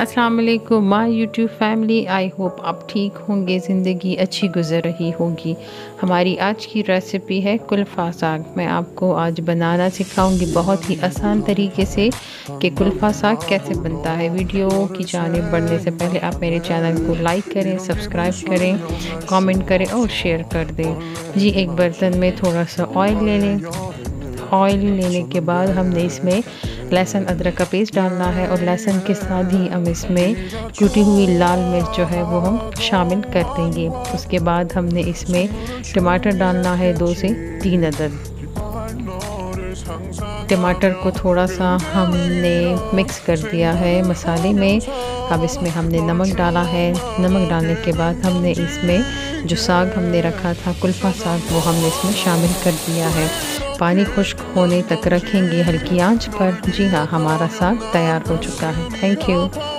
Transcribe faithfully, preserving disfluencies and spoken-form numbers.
अस्सलाम वालेकुम my YouTube family. I hope आप ठीक होंगे, ज़िंदगी अच्छी गुजर रही होगी। हमारी आज की रेसिपी है कुल्फ़ा साग। मैं आपको आज बनाना सिखाऊंगी बहुत ही आसान तरीके से कि कुल्फ़ा साग कैसे बनता है। वीडियो की जानिब बढ़ने से पहले आप मेरे चैनल को लाइक करें, सब्सक्राइब करें, कमेंट करें और शेयर कर दें। जी, एक बर्तन में थोड़ा सा ऑयल ले लें। ऑयल लेने के बाद हमने इसमें लहसुन अदरक का पेस्ट डालना है और लहसुन के साथ ही हम इसमें कुटी हुई लाल मिर्च जो है वो हम शामिल कर देंगे। उसके बाद हमने इसमें टमाटर डालना है, दो से तीन अदद। टमाटर को थोड़ा सा हमने मिक्स कर दिया है मसाले में। अब इसमें हमने नमक डाला है। नमक डालने के बाद हमने इसमें जो साग हमने रखा था कुल्फ़ा साग, वो हमने इसमें शामिल कर दिया है। पानी खुश्क होने तक रखेंगे हल्की आंच पर। जी हाँ, हमारा साग तैयार हो चुका है। Thank you.